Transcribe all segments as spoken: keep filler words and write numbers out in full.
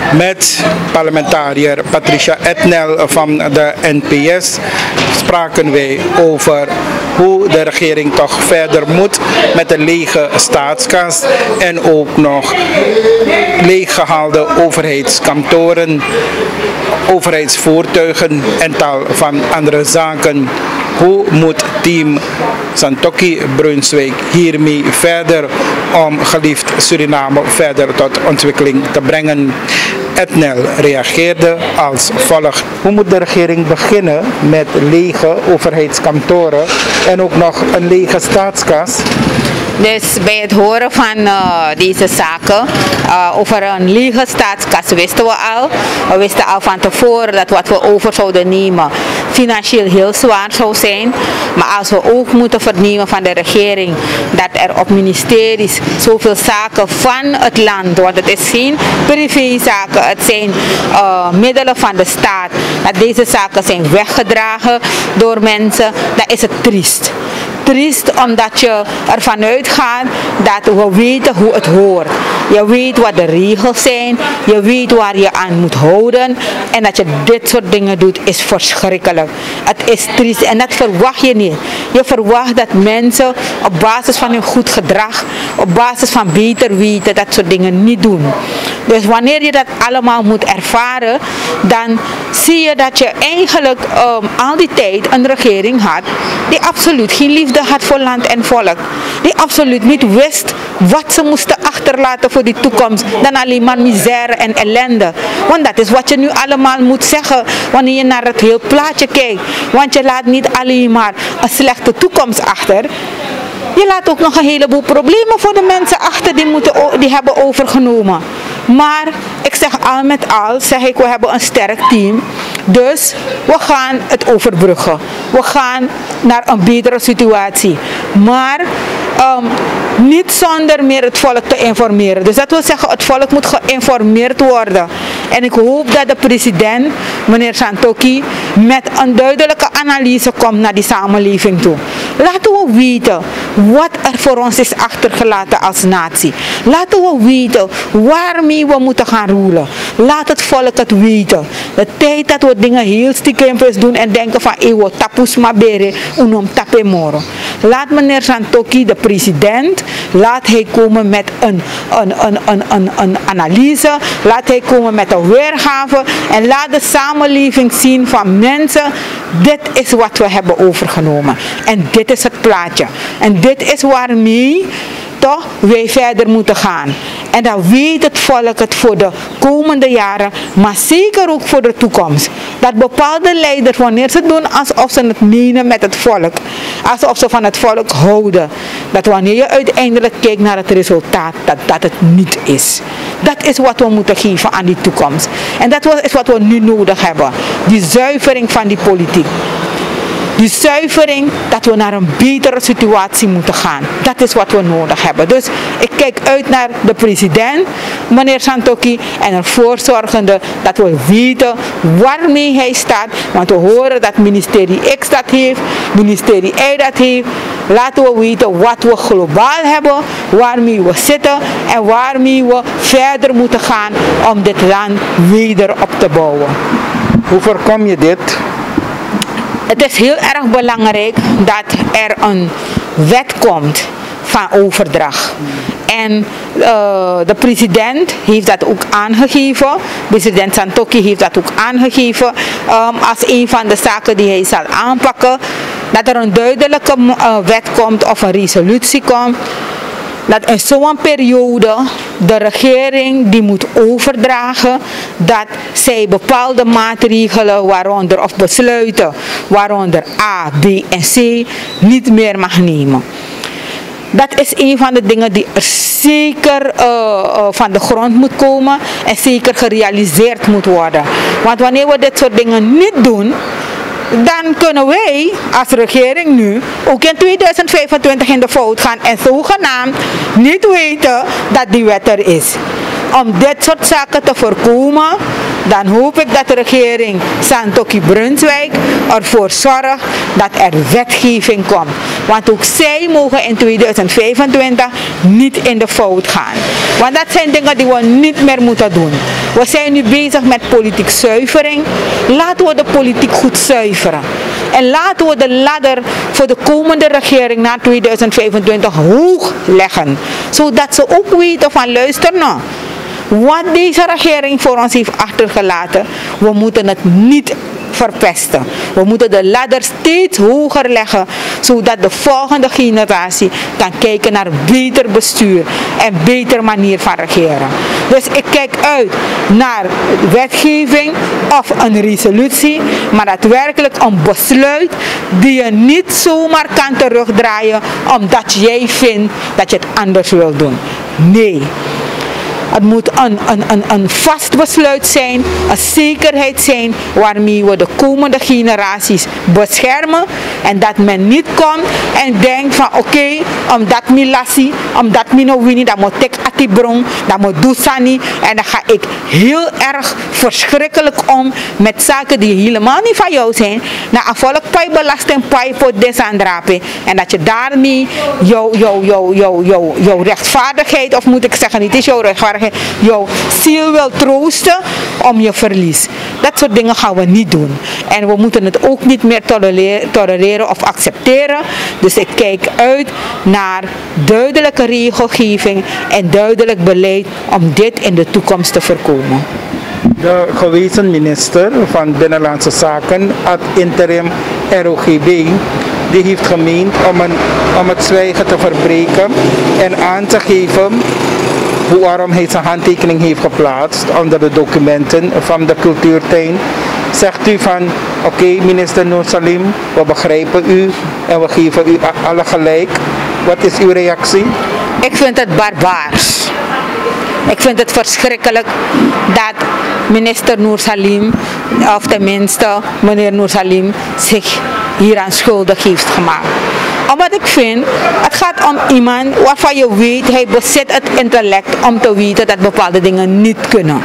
Met parlementariër Patricia Etnel van de N P S spraken wij over hoe de regering toch verder moet met de lege staatskas en ook nog leeggehaalde overheidskantoren, overheidsvoertuigen en tal van andere zaken. Hoe moet team Santokki Brunswijk hiermee verder om geliefd Suriname verder tot ontwikkeling te brengen? Etnel reageerde als volgt. Hoe moet de regering beginnen met lege overheidskantoren en ook nog een lege staatskas? Dus bij het horen van uh, deze zaken uh, over een lege staatskas wisten we al. We wisten al van tevoren dat wat we over zouden nemen financieel heel zwaar zou zijn. Maar als we ook moeten vernemen van de regering dat er op ministeries zoveel zaken van het land, want het is geen privézaken, het zijn uh, middelen van de staat, dat deze zaken zijn weggedragen door mensen, dan is het triest. Triest omdat je ervan uitgaat dat we weten hoe het hoort. Je weet wat de regels zijn, je weet waar je aan moet houden en dat je dit soort dingen doet is verschrikkelijk. Het is triest en dat verwacht je niet. Je verwacht dat mensen op basis van hun goed gedrag, op basis van beter weten, dat soort dingen niet doen. Dus wanneer je dat allemaal moet ervaren, dan zie je dat je eigenlijk um, al die tijd een regering had die absoluut geen liefde had voor land en volk. Die absoluut niet wist wat ze moesten achterlaten voor die toekomst dan alleen maar misère en ellende. Want dat is wat je nu allemaal moet zeggen wanneer je naar het heel plaatje kijkt. Want je laat niet alleen maar een slechte toekomst achter. Je laat ook nog een heleboel problemen voor de mensen achter die, moeten, die hebben overgenomen. Maar ik zeg al met al, zeg ik, we hebben een sterk team. Dus we gaan het overbruggen. We gaan naar een betere situatie. Maar um, niet zonder meer het volk te informeren. Dus dat wil zeggen, het volk moet geïnformeerd worden. En ik hoop dat de president, meneer Santokki, met een duidelijke analyse komt naar die samenleving toe. Laten we weten wat er voor ons is achtergelaten als natie. Laten we weten waarmee we moeten gaan roelen. Laat het volk het weten. De tijd dat we dingen heel stiekem doen en denken van eeuw tapus mabere unom tapemoro. Laat meneer Santokki, de president, laat hij komen met een, een, een, een, een, een analyse. Laat hij komen met een weergave. En laat de samenleving zien van mensen, dit is wat we hebben overgenomen. En dit is het plaatje. En dit is waarmee toch wij verder moeten gaan. En dan weet het volk het voor de komende jaren, maar zeker ook voor de toekomst. Dat bepaalde leiders, wanneer ze doen alsof ze het menen met het volk, alsof ze van het volk houden, dat wanneer je uiteindelijk kijkt naar het resultaat, dat dat het niet is. Dat is wat we moeten geven aan die toekomst. En dat is wat we nu nodig hebben. Die zuivering van die politiek. Die zuivering, dat we naar een betere situatie moeten gaan. Dat is wat we nodig hebben. Dus ik kijk uit naar de president, meneer Santokki, en ervoor zorgende dat we weten waarmee hij staat. Want we horen dat ministerie X dat heeft, ministerie Y dat heeft. Laten we weten wat we globaal hebben, waarmee we zitten en waarmee we verder moeten gaan om dit land weder op te bouwen. Hoe voorkom je dit? Het is heel erg belangrijk dat er een wet komt van overdracht. En uh, de president heeft dat ook aangegeven. President Santokki heeft dat ook aangegeven um, als een van de zaken die hij zal aanpakken. Dat er een duidelijke uh, wet komt of een resolutie komt. Dat in zo'n periode de regering die moet overdragen dat zij bepaalde maatregelen waaronder of besluiten waaronder A, B en C niet meer mag nemen. Dat is een van de dingen die er zeker uh, uh, van de grond moet komen en zeker gerealiseerd moet worden. Want wanneer we dit soort dingen niet doen, dan kunnen wij als regering nu ook in tweeduizend vijfentwintig in de fout gaan en zogenaamd niet weten dat die wet er is. om dit soort zaken te voorkomen, dan hoop ik dat de regering Santoki-Brunswijk ervoor zorgt dat er wetgeving komt. Want ook zij mogen in tweeduizend vijfentwintig niet in de fout gaan. Want dat zijn dingen die we niet meer moeten doen. We zijn nu bezig met politiek zuivering. Laten we de politiek goed zuiveren. En laten we de ladder voor de komende regering na tweeduizend vijfentwintig hoog leggen. Zodat ze ook weten van luister nou. Wat deze regering voor ons heeft achtergelaten, we moeten het niet verpesten. We moeten de ladder steeds hoger leggen, zodat de volgende generatie kan kijken naar beter bestuur en beter manier van regeren. Dus ik kijk uit naar wetgeving of een resolutie, maar daadwerkelijk een besluit die je niet zomaar kan terugdraaien omdat jij vindt dat je het anders wil doen. Nee. Het moet een, een, een, een vast besluit zijn, een zekerheid zijn waarmee we de komende generaties beschermen. En dat men niet komt en denkt van oké, okay, omdat mi lassie, omdat mi no wini, dat moet ik atibron, dat moet doesani. En dan ga ik heel erg verschrikkelijk om met zaken die helemaal niet van jou zijn. Na afvallig pai belasting, pai pot desandrape. En dat je daarmee jouw jou, jou, jou, jou, jou rechtvaardigheid, of moet ik zeggen, niet is jouw rechtvaardigheid, jouw ziel wil troosten om je verlies. Dat soort dingen gaan we niet doen. En we moeten het ook niet meer tolereren, tolereren of accepteren. Dus ik kijk uit naar duidelijke regelgeving en duidelijk beleid om dit in de toekomst te voorkomen. De gewezen minister van Binnenlandse Zaken, ad interim R O G B, die heeft gemeend om, een, om het zwijgen te verbreken en aan te geven waarom hij zijn handtekening heeft geplaatst onder de documenten van de cultuurtuin. Zegt u van oké okay, minister Noor Salim, we begrijpen u en we geven u alle gelijk. Wat is uw reactie? Ik vind het barbaars. Ik vind het verschrikkelijk dat minister Noor Salim, of tenminste meneer Noor Salim, zich hieraan schuldig heeft gemaakt. Omdat ik vind, het gaat om iemand waarvan je weet, hij bezit het intellect om te weten dat bepaalde dingen niet kunnen.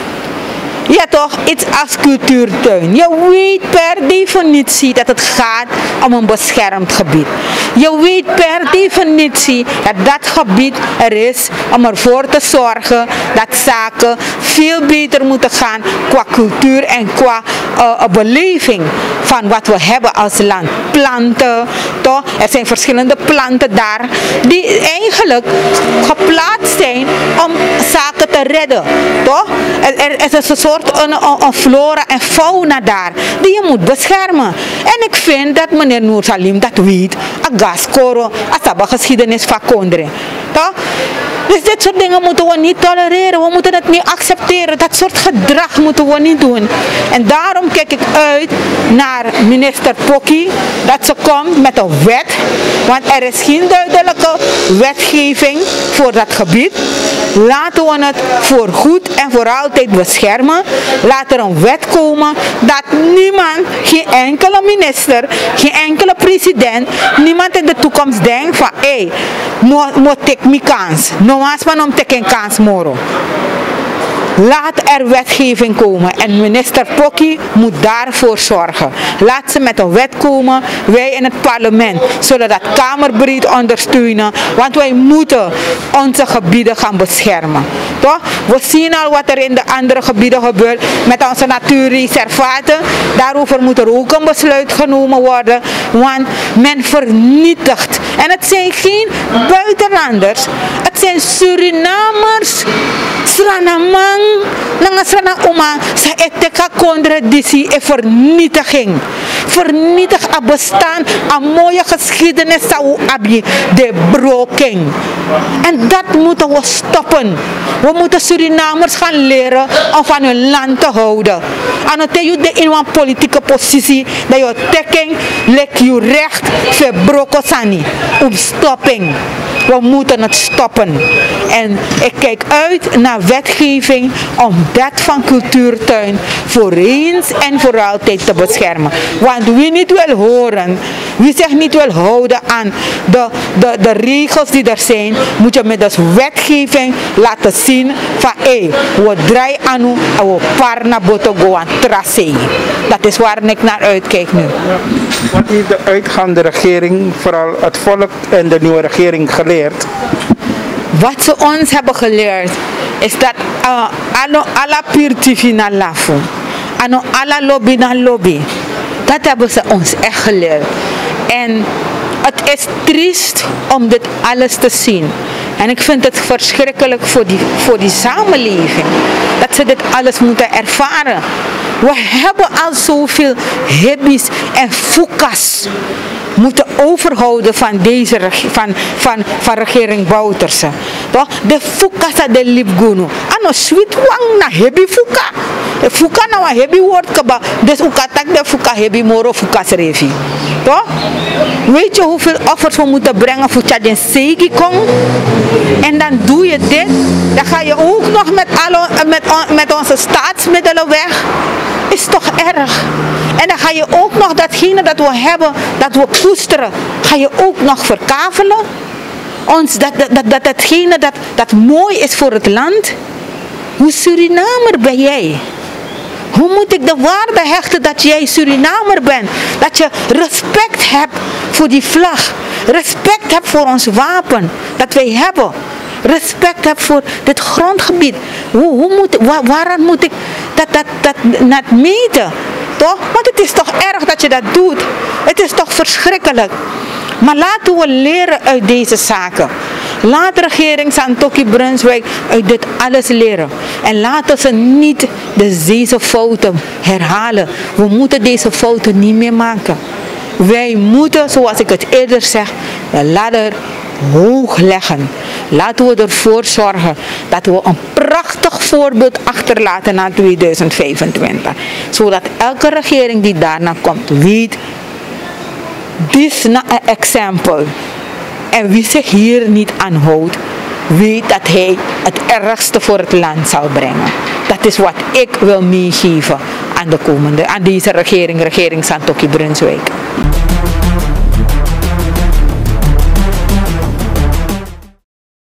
Ja toch, iets als cultuurtuin. Je weet per definitie dat het gaat om een beschermd gebied. Je weet per definitie dat dat gebied er is om ervoor te zorgen dat zaken veel beter moeten gaan qua cultuur en qua uh, beleving van wat we hebben als land. Planten, toch? Er zijn verschillende planten daar die eigenlijk geplaatst zijn om zaken te redden. Toch? Er, er is een soort Een, een flora en fauna daar die je moet beschermen. En ik vind dat meneer Noor Salim dat weet. Agaskoro, asaba geschiedenis van Kondre. Toch? Dus dit soort dingen moeten we niet tolereren. We moeten het niet accepteren. Dat soort gedrag moeten we niet doen. En daarom kijk ik uit naar minister Poki dat ze komt met een wet. Want er is geen duidelijke wetgeving voor dat gebied. Laten we het voor goed en voor altijd beschermen. Laat er een wet komen dat niemand, geen enkele minister, geen enkele president, niemand in de toekomst denkt van hé, hey, moet ik mijn kans. No was man om te geen kans moro. Laat er wetgeving komen en minister Poki moet daarvoor zorgen. Laat ze met een wet komen, wij in het parlement zullen dat kamerbreed ondersteunen, want wij moeten onze gebieden gaan beschermen. Toch? We zien al wat er in de andere gebieden gebeurt met onze natuurreservaten. Daarover moet er ook een besluit genomen worden, want men vernietigt. En het zijn geen buitenlanders, het zijn Surinamers, Sranamang, Nangasrana Oma, sa eteka contradictie en vernietiging. Vernietig het bestaan, een mooie geschiedenis zou hebben, de broking. En dat moeten we stoppen. We moeten Surinamers gaan leren om van hun land te houden. En dat je in een politieke positie, dat je tekking, lek je recht, verbroken sani. Om stopping. We moeten het stoppen. En ik kijk uit naar wetgeving om dat van cultuurtuin voor eens en voor altijd te beschermen. Want wie niet wil horen, wie zich niet wil houden aan de, de, de regels die er zijn, moet je met de wetgeving laten zien van hé, we draaien aan u en we paar naar boven gaan traceren. Dat is waar ik naar uitkijk nu. Wat heeft de uitgaande regering, vooral het volk en de nieuwe regering geleerd? Wat ze ons hebben geleerd is dat uh, alle, alle pirtifi na lafu, ano alle lobby na lobby, dat hebben ze ons echt geleerd. En het is triest om dit alles te zien. En ik vind het verschrikkelijk voor die, voor die samenleving, dat ze dit alles moeten ervaren. We hebben al zoveel hippies en fukas moeten overhouden van deze van, van, van regering Bouterse. Toch? De fukas de Lipgunu. Ano sweet wang na hibbi fuka. Fuka na wa hibbi woord kaba. Dus ukatak de fuka hibbi moro fukas revi. Toch? Weet je hoeveel offers we moeten brengen voor Tjadjen Segi Kong? En dan doe je dit. Dan ga je ook nog met, alle, met, met onze staatsmiddelen weg. Is toch erg? En dan ga je ook nog datgene dat we hebben, dat we koesteren, ga je ook nog verkavelen. Ons, dat, dat, dat, dat, datgene dat, dat mooi is voor het land. Hoe Surinamer ben jij? Hoe moet ik de waarde hechten dat jij Surinamer bent? Dat je respect hebt voor die vlag. Respect hebt voor ons wapen dat wij hebben. Respect hebt voor dit grondgebied. Hoe, hoe moet, waar, waaraan moet ik dat, dat, dat, dat meten? Toch? Want het is toch erg dat je dat doet. Het is toch verschrikkelijk. Maar laten we leren uit deze zaken. Laat de regering Santoki Brunswijk uit dit alles leren. En laten ze niet deze fouten herhalen. We moeten deze fouten niet meer maken. Wij moeten, zoals ik het eerder zeg, de ladder hoog leggen. Laten we ervoor zorgen dat we een prachtig voorbeeld achterlaten na tweeduizend vijfentwintig. Zodat elke regering die daarna komt weet, dit is een exempel. En wie zich hier niet aan houdt, weet dat hij het ergste voor het land zal brengen. Dat is wat ik wil meegeven aan de komende, aan deze regering, regering Santoki Brunswijk.